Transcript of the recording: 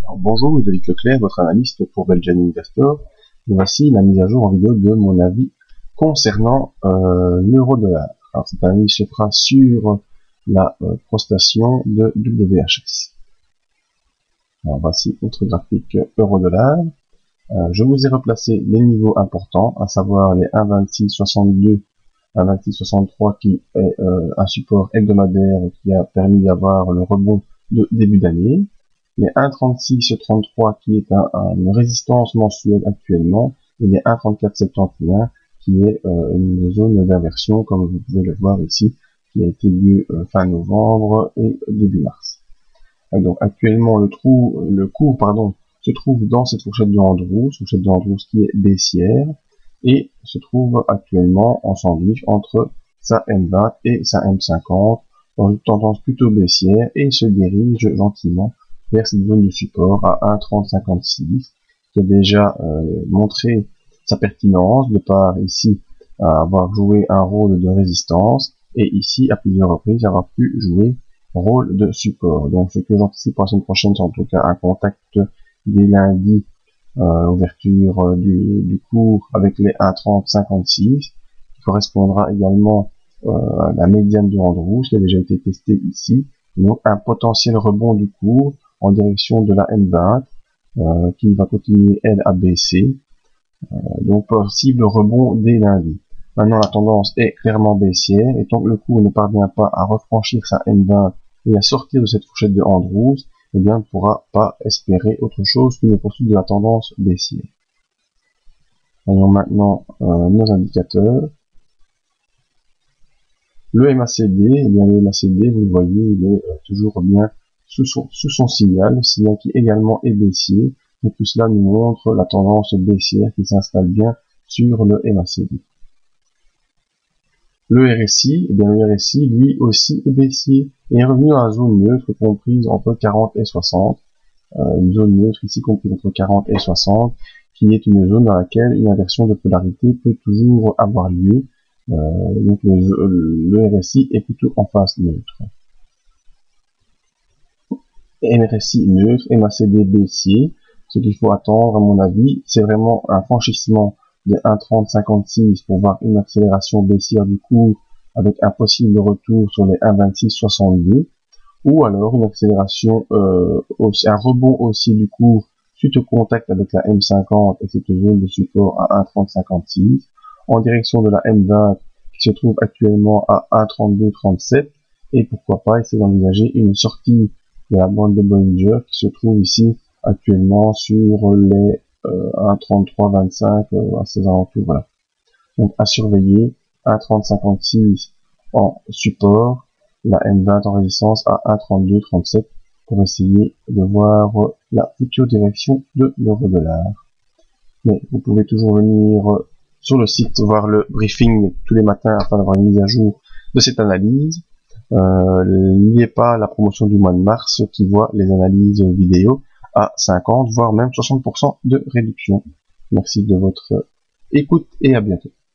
Alors, bonjour, Ludovic Leclerc, votre analyste pour Belgian Investor. Et voici la mise à jour en vidéo de mon avis concernant l'euro-dollar. Alors, cette analyse se fera sur la prostation de WHS. Alors, voici notre graphique euro-dollar. Je vous ai replacé les niveaux importants, à savoir les 1,2662, 1,2663 qui est un support hebdomadaire qui a permis d'avoir le rebond de début d'année. Les 1,3633 qui est une résistance mensuelle actuellement, et les 1,3471 qui est une zone d'inversion, comme vous pouvez le voir ici, qui a été lieu fin novembre et début mars. Donc actuellement le cours se trouve dans cette fourchette de Andrews qui est baissière, et se trouve actuellement en sandwich entre sa M20 et sa M50, dans une tendance plutôt baissière, et se dirige gentiment vers cette zone de support à 1,3056 qui a déjà montré sa pertinence de par ici avoir joué un rôle de résistance, et ici à plusieurs reprises avoir pu jouer rôle de support. Donc ce que j'anticipe pour la semaine prochaine, c'est en tout cas un contact dès lundi, ouverture du cours avec les 1,3056 qui correspondra également à la médiane de Andrews qui a déjà été testée ici, et donc un potentiel rebond du cours en direction de la M20 qui va continuer elle à baisser, donc possible rebond dès lundi. Maintenant la tendance est clairement baissière, et tant que le cours ne parvient pas à refranchir sa M20 et à sortir de cette fourchette de Andrews, eh bien, on ne pourra pas espérer autre chose qu'une poursuite de la tendance baissière. Voyons maintenant nos indicateurs. Le MACD, eh bien, le MACD, vous le voyez, il est toujours bien sous son signal qui également est baissier, et tout cela nous montre la tendance baissière qui s'installe bien sur le MACD. Le RSI, eh bien, le RSI, lui aussi est baissier, et est revenu dans la zone neutre comprise entre 40 et 60, une zone neutre ici comprise entre 40 et 60, qui est une zone dans laquelle une inversion de polarité peut toujours avoir lieu. Donc le RSI est plutôt en phase neutre. RSI neutre, MACD baissier. Ce qu'il faut attendre, à mon avis, c'est vraiment un franchissement de 1,3056 pour voir une accélération baissière du cours avec un possible retour sur les 1,2662, ou alors une accélération, un rebond aussi du cours suite au contact avec la M50 et cette zone de support à 1,3056 en direction de la M20 qui se trouve actuellement à 1,3237, et pourquoi pas essayer d'envisager une sortie de la bande de Bollinger qui se trouve ici actuellement sur les 1,3325 à ces alentours. Voilà. Donc à surveiller, 1,3056 en support, la M20 en résistance à 1,3237 pour essayer de voir la future direction de l'euro-dollar. Mais vous pouvez toujours venir sur le site voir le briefing tous les matins afin d'avoir une mise à jour de cette analyse. N'oubliez pas la promotion du mois de mars qui voit les analyses vidéo à 50 voire même 60% de réduction. Merci de votre écoute et à bientôt.